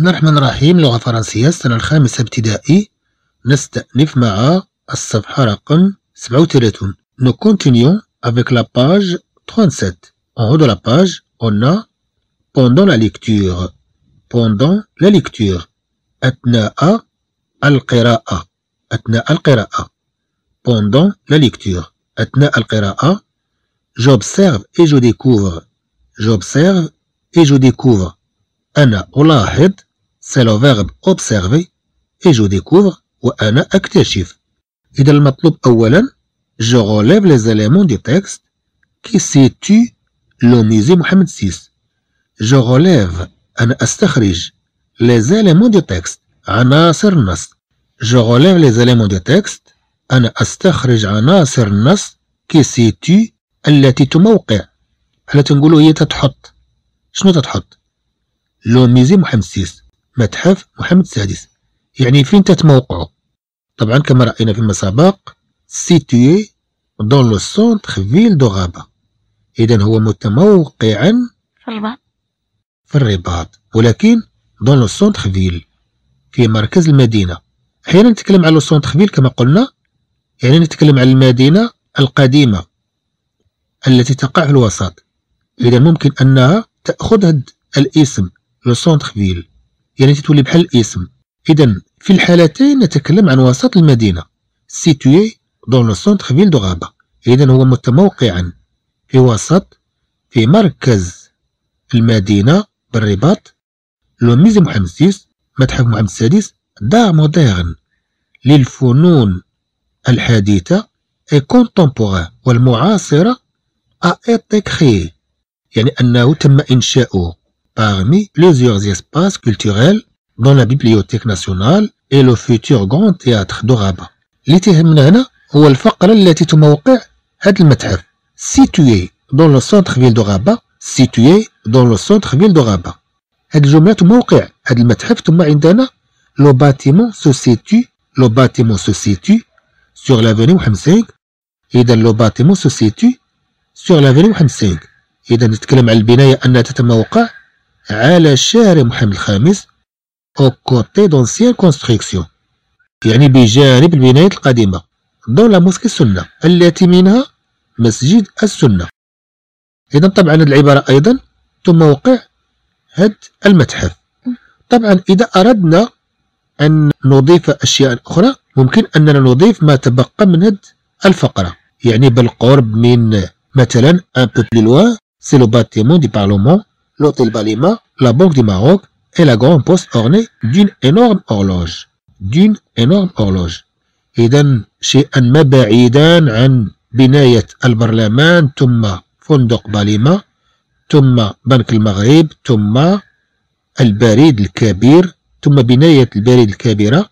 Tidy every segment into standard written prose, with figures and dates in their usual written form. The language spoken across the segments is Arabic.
بسم الله الرحمن الرحيم. لغة فرنسية السنة الخامسة ابتدائي. نستأنف مع الصفحة رقم 37. Nous continuons avec la page 37. En haut de la page, on a pendant la lecture. Pendant la lecture. أثناء القراءة. أثناء القراءة. Pendant la lecture. أثناء القراءة. J'observe et je découvre. J'observe et je découvre. أنا ألاحظ c'est le verbe observer et je découvre وأنا أكتشف. إذا المطلوب أولا je relève les éléments du texte qui situent le musée محمد VI. je relève أنا أستخرج les éléments du texte عناصر النص. je relève les éléments du texte أنا أستخرج عناصر النص qui situent التي تموقع. هل تنقولوا هي تتحط؟ شنو تتحط؟ لو ميزي محمد السادس، متحف محمد السادس، يعني فين تتموقعوا؟ طبعا كما رأينا فيما سبق situé dans le centre-ville de Rabat. إذا هو متموقعا في الرباط، ولكن dans le centre-ville في مركز المدينة. أحيانا نتكلم على centre-ville كما قلنا، يعني نتكلم عن المدينة القديمة التي تقع في الوسط. إذا ممكن أنها تأخذ هذا الاسم لو سونتر فيل، يعني تتولي بحال الاسم. إذا في الحالتين نتكلم عن وسط المدينة situé dans le centre-ville de Rabat. إذا هو متموقعا في وسط في مركز المدينة بالرباط. لو ميزي محمد السادس، متحف محمد السادس، دار موديرن للفنون الحديثة et contemporain والمعاصرة a été créé، يعني أنه تم إنشاؤه parmi plusieurs espaces culturels dans la Bibliothèque nationale et le futur grand théâtre de Rabat. اللي تهمنا هنا هو الفقرة التي تموقع هذا المتحف situé dans le centre-ville de Rabat. situé dans le centre-ville de Rabat. هذه الجملة تموقع هذا المتحف. ثم عندنا le bâtiment se situe. le bâtiment se situe sur l'avenue محمد 5. إذا le bâtiment se situe sur l'avenue محمد 5. إذا نتكلم عن البناية أنها تتموقع على شارع محمد الخامس au côté d'anciennes constructions، يعني بجانب البنايات القديمة dans la mosquée السنة التي منها مسجد السنة. إذا طبعا هذه العبارة أيضا تموقع هذا المتحف. طبعا إذا أردنا أن نضيف أشياء أخرى ممكن أننا نضيف ما تبقى من هذه الفقرة، يعني بالقرب من مثلا un peu plus loin c'est le bâtiment du Parlement, l'hôtel Balima, la Banque du Maroc et la grande poste ornée d'une énorme horloge. d'une énorme horloge. إذا شيئا ما بعيدا عن بناية البرلمان، ثم فندق باليما، ثم بنك المغرب، ثم البريد الكبير، ثم بناية البريد الكبيرة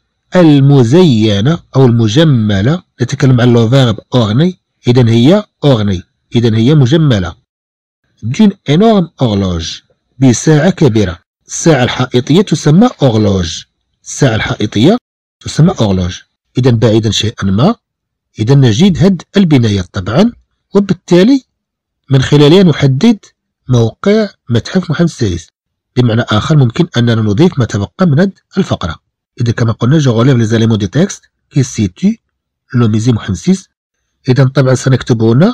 المزينة أو المجملة. نتكلم عن لو فيرب أورني. إذا هي أورني، إذا هي مجملة. d'une énorme horloge، بساعة كبيرة. الساعة الحائطية تسمى أورلوج. الساعة الحائطية تسمى أورلوج. إذا بعيدا شيئا ما، إذا نجد هاد البنايات طبعا، وبالتالي من خلالها نحدد موقع متحف محمد السادس. بمعنى آخر ممكن أننا نضيف ما تبقى من هاد الفقرة. إذا كما قلنا جو غوليف لي زاليمون دو تكست كي سيتي لو ميزي محمد السادس. إذا طبعا سنكتب هنا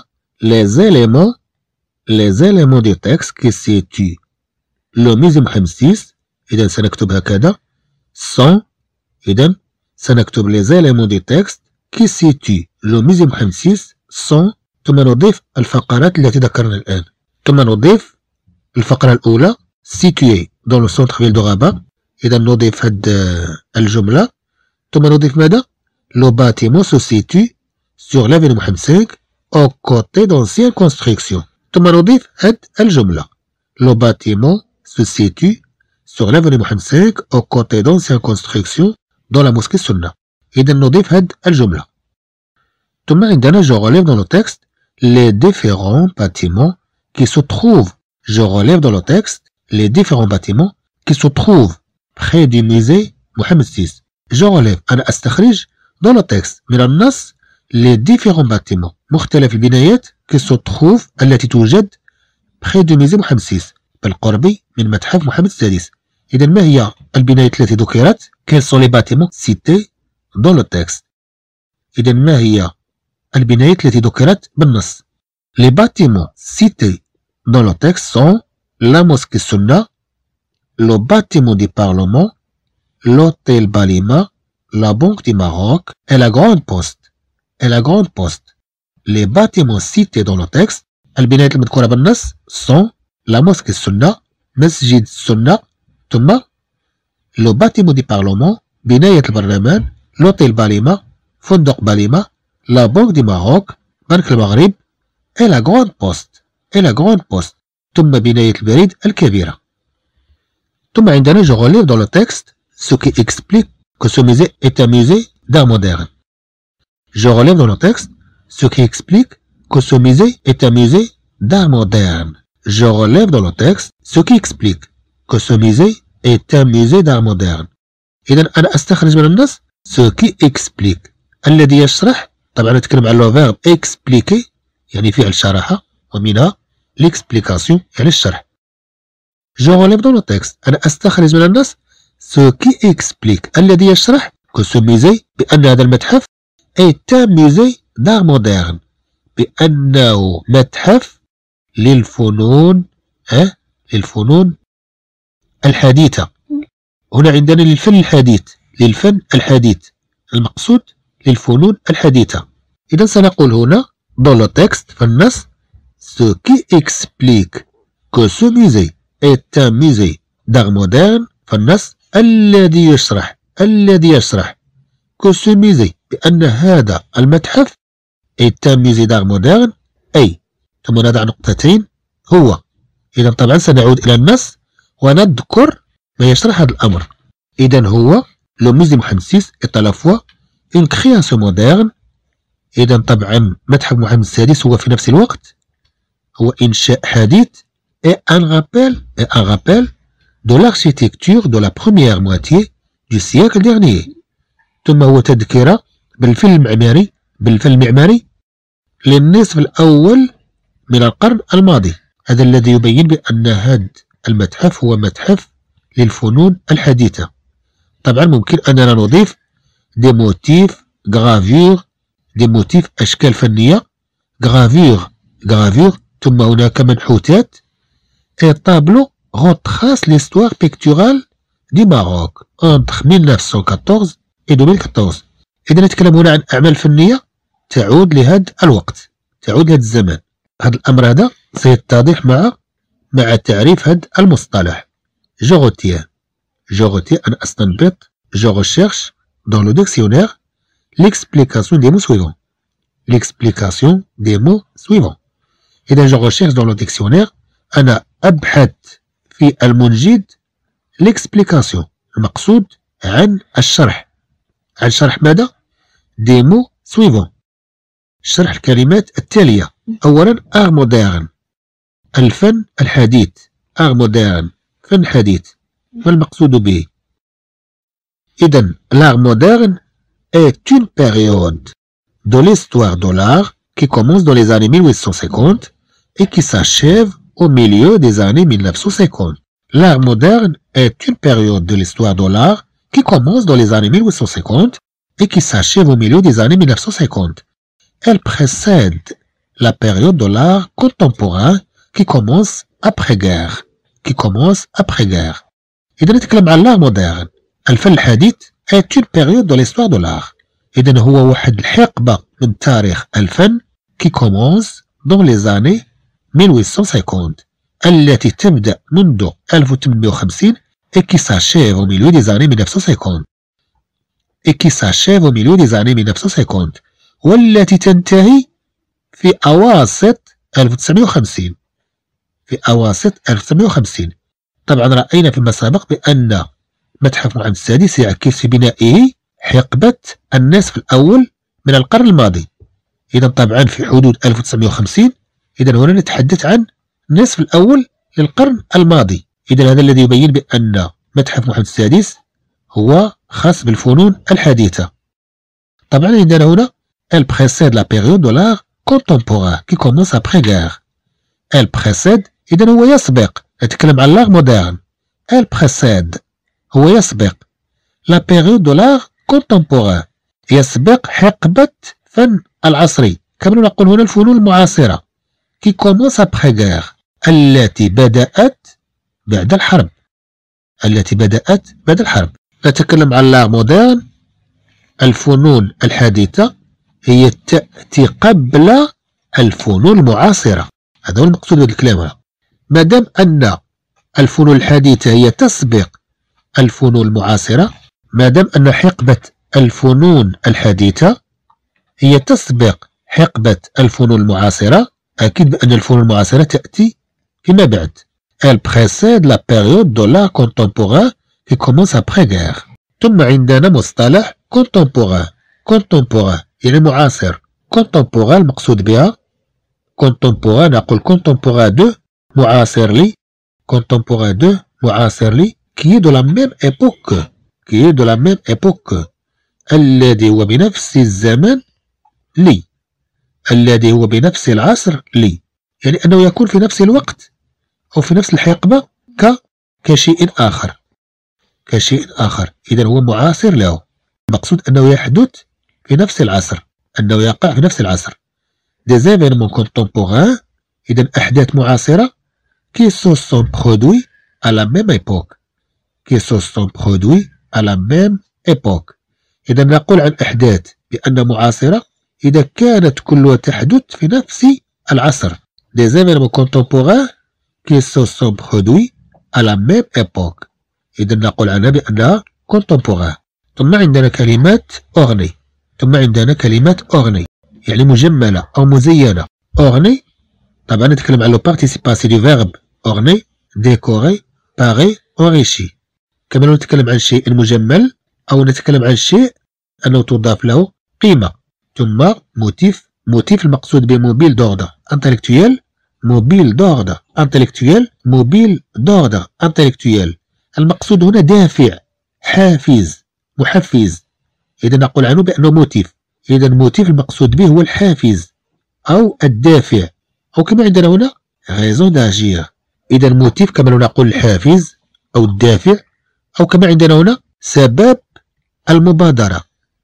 les éléments du texte qui situent le musée محمد VI. إذا سنكتب هكذا sont. إذا سنكتب les éléments du texte qui situent le musée محمد VI sont. ثم نضيف الفقرات التي ذكرنا الآن. ثم نضيف الفقرة الأولى situé dans le centre-ville de Rabat. إذا نضيف هاد الجملة. ثم نضيف ماذا؟ le bâtiment se situe sur l'avenue محمد 5 au côté d'anciennes constructions. ثم نضيف هاد الجملة le bâtiment se situe sur l'avenue محمد 5 au côté d'anciennes constructions dans la mosquée السنة. إذا نضيف هاد الجملة. ثم عندنا je relève dans le texte les différents bâtiments qui se trouvent. je relève dans le texte les différents bâtiments qui se trouvent près du musée محمد VI. je relève أنا أستخرج dans le texte من النص les différents bâtiments مختلف البنايات qui se trouvent التي توجد près du musée محمد VI بالقرب من متحف محمد السادس. إذا ما هي البنايات التي ذكرت؟ Quels sont les bâtiments cités dans le texte؟ إذا ما هي البنايات التي ذكرت بالنص؟ Les bâtiments cités dans le texte sont la mosquée Sunna, le bâtiment du Parlement, l'hôtel Balima, la Banque du Maroc et la Grande Poste. Les bâtiments cités dans le texte البنايات المذكورة بالنص sont la mosquée Sunna, مسجد السنة، ثم le bâtiment du Parlement بناية البرلمان، l'hôtel Balima فندق باليما، la Banque du Maroc بنك المغرب et la Grande Poste ثم بناية البريد الكبيرة. ثم عندنا je relève dans le texte ce qui explique que ce musée est un musée d'art moderne. Je relève dans le texte ce qui explique que ce musée est un musée d'art moderne. Je relève dans le texte ce qui explique que ce musée est un musée d'art moderne. إذا أنا أستخرج من النص ce qui explique الذي يشرح. طبعا نتكلم عن le verbe expliquer يعني فعل شرح، ومنها l'explication يعني الشرح. Je relève dans le texte أنا أستخرج من النص ce qui explique الذي يشرح que ce musée بأن هذا المتحف est un musée d'art moderne بأنه متحف للفنون الحديثة. هنا عندنا للفن الحديث المقصود للفنون الحديثة. إذا سنقول هنا dans le texte في النص ce qui explique que ce musée est un musée d'art moderne في النص الذي يشرح que ce musée بأن هذا المتحف est un musée d'art moderne أي ثم نضع نقطتين هو. إذا طبعا سنعود إلى النص ونذكر ما يشرح هذا الأمر. إذا هو le musée Mohamed VI est à la fois une création moderne. إذا طبعا متحف محمد السادس هو في نفس الوقت هو إنشاء حديث et un rappel de l'architecture de la première moitié du siècle dernier. ثم هو تذكرة بالفن المعماري للنصف الأول من القرن الماضي. هذا الذي يبين بأن هذا المتحف هو متحف للفنون الحديثة. طبعا ممكن أننا نضيف دي موتيف غرافير، دي موتيف أشكال فنية، غرافير ثم هناك منحوتات et tableau retrace l'histoire picturale du Maroc entre 1914 et 2014. إذا نتكلم هنا عن أعمال فنية تعود لهذا الوقت، تعود لهذا الزمان. هذا الأمر هذا سيتضح مع تعريف هذا المصطلح. Je retiens أنا أستنبط. Je recherche dans le dictionnaire l'explication des mots suivants. إذا je recherche dans le dictionnaire أنا أبحث في المنجد l'explication المقصود عن الشرح. عن شرح ماذا؟ des mots suivants. شرح الكلمات التالية. أولا art moderne الفن الحديث. art moderne فن حديث. ما المقصود به؟ إذن l'art moderne est une période de l'histoire de l'art qui commence dans les années 1850 et qui s'achève au milieu des années 1950. L'art moderne est une période de l'histoire de l'art qui commence dans les années 1850 et qui s'achève au milieu des années 1950. Elle précède la période de l'art contemporain qui commence après-guerre. إذا نتكلم عن l'art moderne الفن الحديث est une période de l'histoire de l'art. إذا هو واحد الحقبة من تاريخ الفن qui commence dans les années 1850 التي تبدأ منذ 1850 et qui s'achève au milieu des années 1950 والتي تنتهي في أواسط 1950. طبعا رأينا فيما سبق بأن متحف محمد السادس يعكس في بنائه حقبة النصف الأول من القرن الماضي. إذا طبعا في حدود 1950. إذا هنا نتحدث عن النصف الأول للقرن الماضي. إذا هذا الذي يبين بأن متحف محمد السادس هو خاص بالفنون الحديثة. طبعا عندنا هنا elle précède la période de l'art contemporain qui commence après-guerre. elle précède إذا هو يسبق. نتكلم عن l'art moderne. elle précède هو يسبق لا بيريود دو لار كونتمبوران، يسبق حقبة فن العصري، كما نقول هنا الفنون المعاصرة كي كومونس ابخي غير، التي بدأت بعد الحرب، التي بدأت بعد الحرب. نتكلم عن لا مودرن، الفنون الحديثة هي تأتي قبل الفنون المعاصرة، هذا هو المقصود بالكلام هنا. ما دام أن الفنون الحديثة هي تسبق الفنون المعاصرة، ما دام أن حقبة الفنون الحديثة هي تسبق حقبة الفنون المعاصرة، أكيد بأن الفنون المعاصرة تأتي فيما بعد. Elle précède la période de l'art contemporain qui commence après-guerre. ثم عندنا مصطلح contemporain. contemporain يعني معاصر. contemporain المقصود بها contemporain، نقول contemporain de معاصر لي، contemporain de معاصر لي qui est de la même époque، qui est de la même époque، الذي هو بنفس الزمن لي، الذي هو بنفس العصر لي، يعني أنه يكون في نفس الوقت أو في نفس الحقبة كشيء آخر، كشيء آخر. إذا هو معاصر له، المقصود أنه يحدث في نفس العصر، أنه يقع في نفس العصر. des événements contemporains، إذا أحداث معاصرة qui se sont produits à la même époque، qui se sont produits à la même époque. إذا نقول عن أحداث بأن معاصرة إذا كانت كلها تحدث في نفس العصر. des événements contemporains qui se sont produits à la même époque، إذا نقول عنها بأنها contemporain. ثم عندنا كلمات ornée، ثم عندنا كلمات ornée يعني مجملة أو مزينة. ornée طبعا نتكلم عن لو بارتيسيباسي دو فيرب orner، décorer، parer، enrichi. كما نتكلم عن شيء مجمل أو نتكلم عن شيء أنه تضاف له قيمة. ثم موتيف، موتيف المقصود به موبيل دوردر انتلكتويال، موبيل دوردر انتلكتويال، موبيل دوردر انتلكتويال، المقصود هنا دافع، حافز، محفز. إذا نقول عنه بأنه موتيف. إذا موتيف المقصود به هو الحافز أو الدافع، أو كما عندنا هنا raison d'agir. إذا موتيف كما نقول الحافز أو الدافع، أو كما عندنا هنا سبب المبادرة،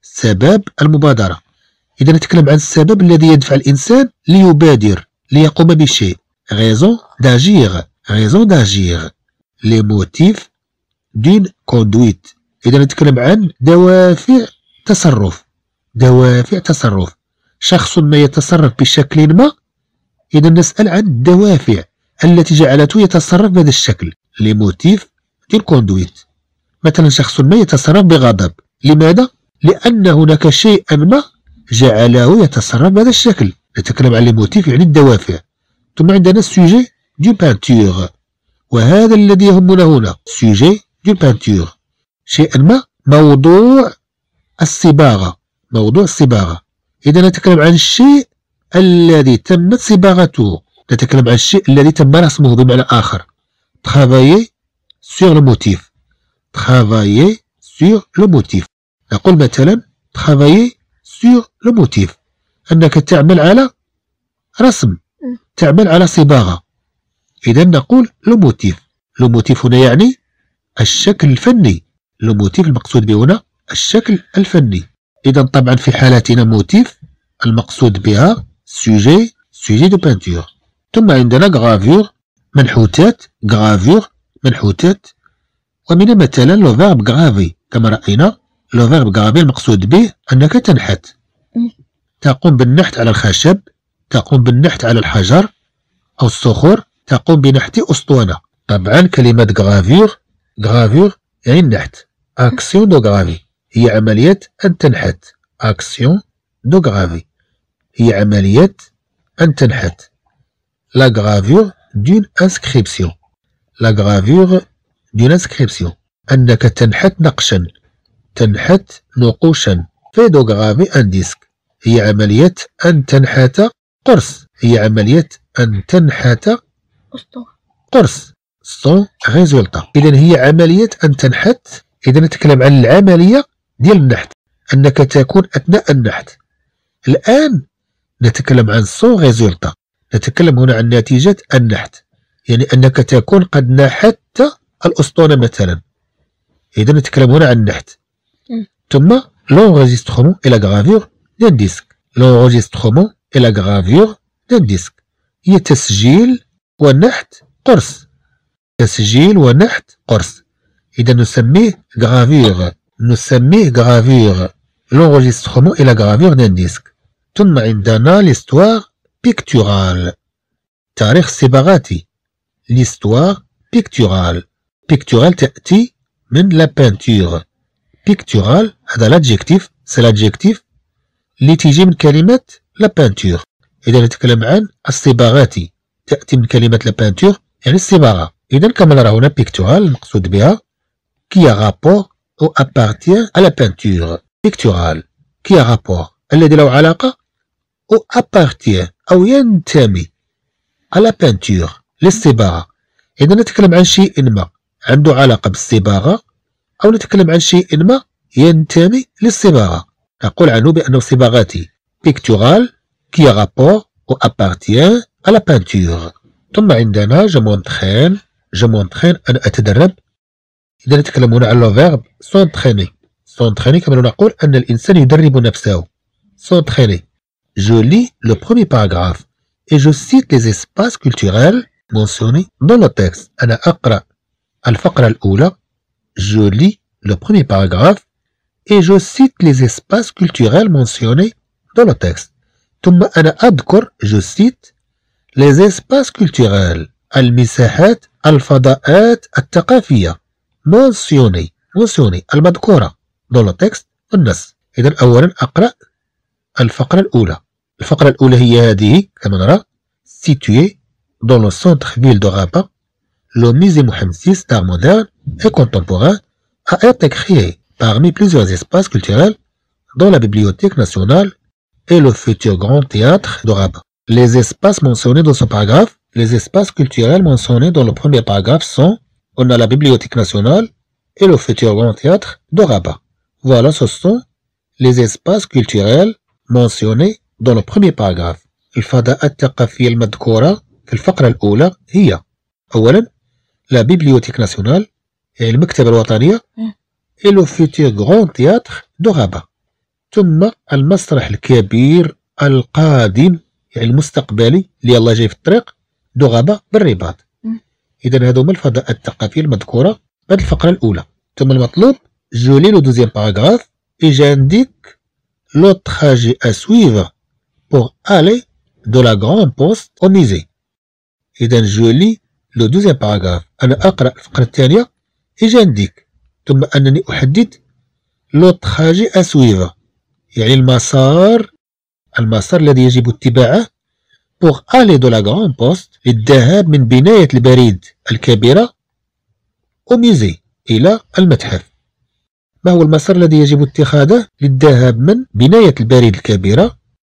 سبب المبادرة. إذا نتكلم عن السبب الذي يدفع الإنسان ليبادر ليقوم بشيء. raison d'agir، raison d'agir، les motifs d'une conduite. إذا نتكلم عن دوافع تصرف، دوافع تصرف. شخص ما يتصرف بشكل ما، إذا نسأل عن الدوافع التي جعلته يتصرف بهذا الشكل. les motifs d'une conduite. مثلا شخص ما يتصرف بغضب، لماذا؟ لأن هناك شيئا ما جعله يتصرف بهذا الشكل. نتكلم عن les motifs يعني الدوافع. ثم عندنا السوجي دو بانتور، وهذا الذي يهمنا هنا سوجي دو بانتور، شيئا ما موضوع الصباغة، موضوع الصباغة. إذا نتكلم عن الشيء الذي تمت صباغته، نتكلم عن الشيء الذي تم رسمه بمعنى آخر. travailler sur le motif، travailler sur le motif. نقول مثلا travailler sur le motif، أنك تعمل على رسم، تعمل على صباغة. إذا نقول لو موتيف، لو موتيف هنا يعني الشكل الفني، لو موتيف المقصود به هنا الشكل الفني. إذا طبعا في حالتنا موتيف المقصود بها سوجي، سوجي دو بانتور. ثم عندنا غرافيور، منحوتات، غرافيور منحوتات. ومن مثلا لو فيرب غرافي، كما رأينا لو فيرب غرافي المقصود به أنك تنحت، تقوم بالنحت على الخشب، تقوم بالنحت على الحجر أو الصخور، تقوم بنحت أسطوانة. طبعا كلمة غرافيور، غرافيور يعني النحت، أكسيون دو غرافي هي عملية أن تنحت، أكسيون دو غرافي هي عملية أن تنحت. لا غرافيور دون انسكريبسيون، لا غرافيور دون انسكريبسيون أنك تنحت نقشا، تنحت نقوشا. فيدو غرافي ان ديسك هي عملية أن تنحت قرص، هي عملية أن تنحت قرص سون ريزولتا. إذا هي عملية أن تنحت. إذا نتكلم عن العملية ديال النحت، أنك تكون أثناء النحت. الآن نتكلم عن سون ريزولتا، نتكلم هنا عن نتيجة النحت، يعني أنك تكون قد نحت الأسطوانة مثلا. إذا نتكلم هنا عن النحت. ثم l'enregistrement et la gravure d'un disque. l'enregistrement et la gravure d'un disque هي تسجيل ونحت قرص. تسجيل ونحت قرص. إذا نسميه gravure. نسميه gravure. l'enregistrement et la gravure d'un disque. ثم عندنا l'histoire picturale. تاريخ الصباغاتي. l'histoire picturale. picturale تأتي من la peinture. pictural هذا l'adjectif. c'est l'adjectif اللي تيجي من كلمة la peinture. إذا نتكلم عن الصباغاتي تأتي من كلمة la peinture يعني الصباغة. إذا كما نرى هنا pictural المقصود بها qui a rapport ou appartient à la peinture. pictural qui a rapport الذي له علاقة ou appartient أو ينتمي à la peinture للصباغة. إذا نتكلم عن شيء ما عنده علاقة بالصباغة أو نتكلم عن شيء ما ينتمي للصباغة نقول عنه بأنه صباغاتي. pictural qui a rapport ou appartient à la peinture. ثم عندنا je m'entraîne أنا أتدرب. إذا نتكلم هنا عن le verbe s'entraîner. s'entraîner كما نقول أن الإنسان يدرب نفسه. s'entraîner. je lis le premier paragraphe et je cite les espaces culturels mentionnés dans le texte. أنا أقرأ الفقرة الأولى. je lis le premier paragraphe et je cite les espaces culturels mentionnés dans le texte. ثم أنا أذكر je cite les espaces culturels المساحات الفضاءات الثقافية mentionnés المذكورة dans le texte النص. إذا أولا أقرأ الفقرة الأولى. الفقرة الأولى هي هذه كما نرى située dans le centre-ville de Rabat. le musée Mohamed VI d'art moderne et contemporain a été créé parmi plusieurs espaces culturels dans la Bibliothèque nationale et le futur Grand Théâtre de Rabat. Les espaces mentionnés dans ce paragraphe, les espaces culturels mentionnés dans le premier paragraphe sont, on a la Bibliothèque nationale et le futur Grand Théâtre de Rabat. Voilà, ce sont les espaces culturels mentionnés dans le premier paragraphe. الفضاءات الثقافية المذكورة في الفقرة الأولى هي أولا la Bibliothèque nationale يعني المكتبة الوطنية et le futur Grand Théâtre de Rabat. ثم المسرح الكبير القادم يعني المستقبلي اللي الله جاي في الطريق دو غابا بالرباط. إذا هذوما الفضاءات الثقافية المذكورة في الفقرة الأولى. ثم المطلوب je lis le deuxième paragraphe et j'indique le trajet à suivre pour aller de la grande poste au musée. إذا je lis le deuxième paragraphe. أنا أقرأ الفقرة الثانية et j'indique ثم أنني أحدد le trajet à suivre يعني المسار الذي يجب اتباعه pour aller de la grande poste للذهاب من بناية البريد الكبيرة au musée إلى المتحف. ما هو المسار الذي يجب اتخاذه للذهاب من بناية البريد الكبيرة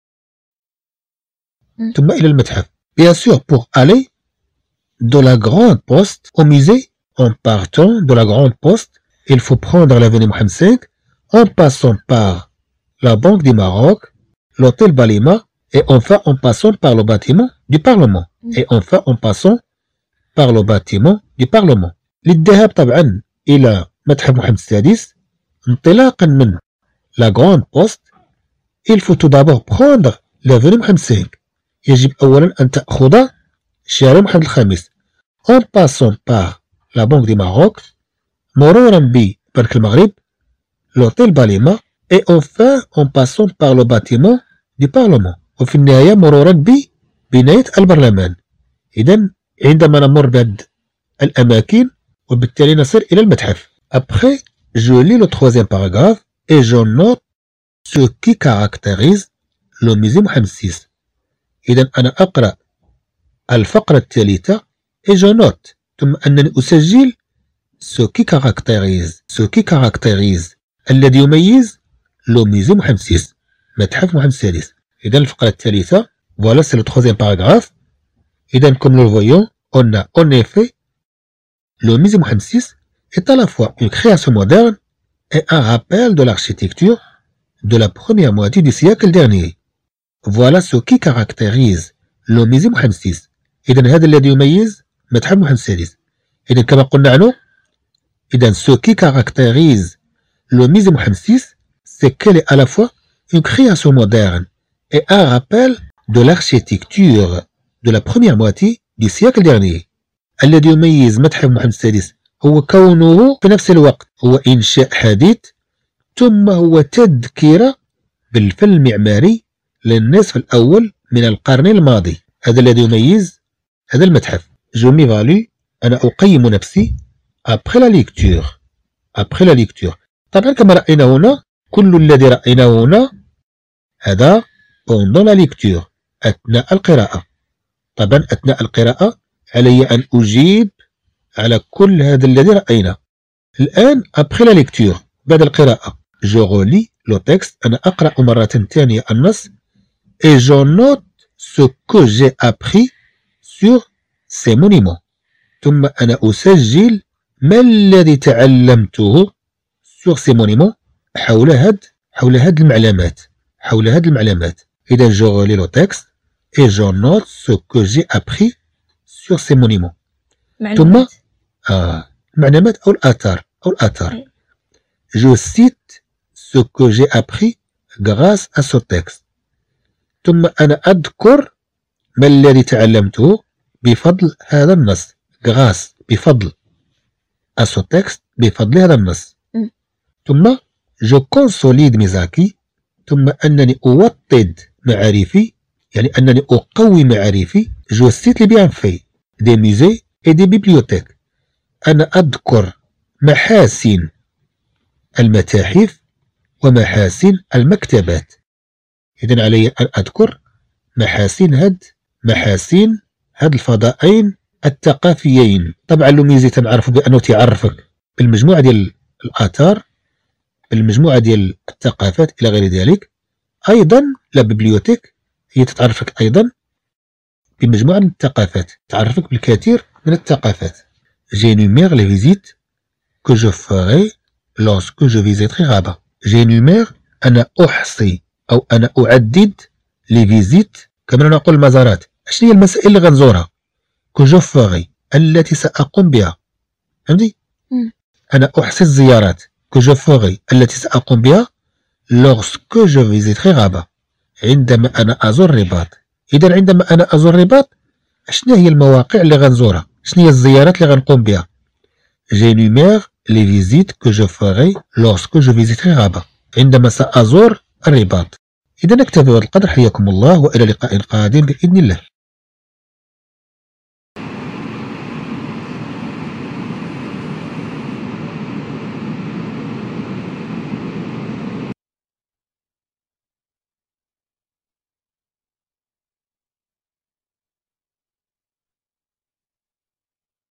ثم إلى المتحف. Bien sûr, pour aller de la grande poste au musée, en partant de la grande poste, il faut prendre l'avenue Mohamed V en passant par la Banque du Maroc, l'hôtel Balima et enfin en passant par le bâtiment du Parlement. Et enfin en passant par le bâtiment du Parlement. للذهاب طبعا إلى متحف محمد السادس انطلاقا من la grande poste, il faut tout d'abord prendre l'avenue Mohamed V. يجب أولا أن تأخذ شارع محمد الخامس en passant par la Banque du Maroc, مرورا ببنك المغرب, l'hôtel Balima et enfin en passant par le bâtiment du Parlement. وفي النهاية مرورا ببناية البرلمان. إذا عندما نمر بهذه الأماكن وبالتالي نصل إلى المتحف. Après, je lis le troisième paragraphe et je note ce qui caractérise le musée Mohamed VI. إذا أنا أقرأ الفقرة الثالثة et je note ثم أنني أسجل ce qui caractérise الذي يميز le musée Mohamed VI متحف محمد السادس. إذا الفقرة الثالثة voilà c'est le troisième paragraphe. إذا comme nous le voyons on a en effet le musée Mohamed VI est à la fois une création moderne et un rappel de l'architecture de la première moitié du siècle dernier. Voilà ce qui caractérise le musée Mohamed VI. إذا هذا الذي يميز متحف محمد السادس. إذا كما قلنا عنه إذا ce qui caractérise le musée Mohamed VI, c'est qu'elle est à la fois une création moderne et un rappel de l'architecture de la première moitié du siècle dernier. الذي يميز متحف محمد السادس هو كونه في نفس الوقت هو إنشاء حديث ثم هو تذكرة بالفن المعماري للنصف الأول من القرن الماضي. هذا الذي يميز هذا المتحف. Je m'évalue، أنا أقيم نفسي après la lecture. après la lecture. طبعا كما رأينا هنا كل الذي رأيناه هنا هذا pendant la lecture، أثناء القراءة. طبعا أثناء القراءة علي أن أجيب على كل هذا الذي رأينا. الآن après la lecture، بعد القراءة je relis le texte، أنا أقرأ مرة ثانية النص et je note ce que j'ai appris sur ces monuments، ثم أنا أسجل ما الذي تعلمته sur ces monuments حول هاد المعلومات. إذا je relis le texte et je note ce que j'ai appris sur ces monuments. ثم المعلومات أو الآثار. Je cite ce que j'ai appris grâce à ce texte. ثم أنا أذكر ما الذي تعلمته بفضل هذا النص. grâce بفضل à ce texte، بفضل هذا النص. ثم je consolide mes acquis، ثم أنني أوطد معارفي، يعني أنني أقوي معارفي. je cite les bienfaits des musées et des bibliothèques، أنا أذكر محاسن المتاحف ومحاسن المكتبات. إذن علي أن أذكر محاسن هاد الفضائين الثقافيين. طبعا لو ميزي تنعرفوا بأنه تعرفك بالمجموعة ديال الآثار، بالمجموعة ديال الثقافات إلى غير ذلك. أيضا لا بيبليوتيك هي تتعرفك أيضا بمجموعة من الثقافات، تعرفك بالكثير من الثقافات. j'énumère les visites que je ferai lorsque je visiterai Rabat. j'énumère أنا أحصي أو أنا أعدد les visites، كما نقول المزارات. شنو هي المسائل اللي غنزورها؟ que je ferai التي سأقوم بها. فهمتي؟ أنا أحصي الزيارات que je ferai التي سأقوم بها lorsque je visiterai Rabat، عندما أنا أزور الرباط. إذا عندما أنا أزور الرباط شنو هي المواقع اللي غنزورها؟ شنو هي الزيارات اللي غنقوم بها؟ j'énumère les visites que je ferai lorsque je visiterai Rabat، عندما سأزور الرباط. إذا نكتفي بهذا القدر. حياكم الله وإلى لقاء قادم بإذن الله.